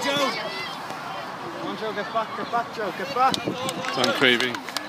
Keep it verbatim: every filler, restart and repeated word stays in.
Joe. Come on, Joe, get back, get back, Joe, get back. It's on Craving.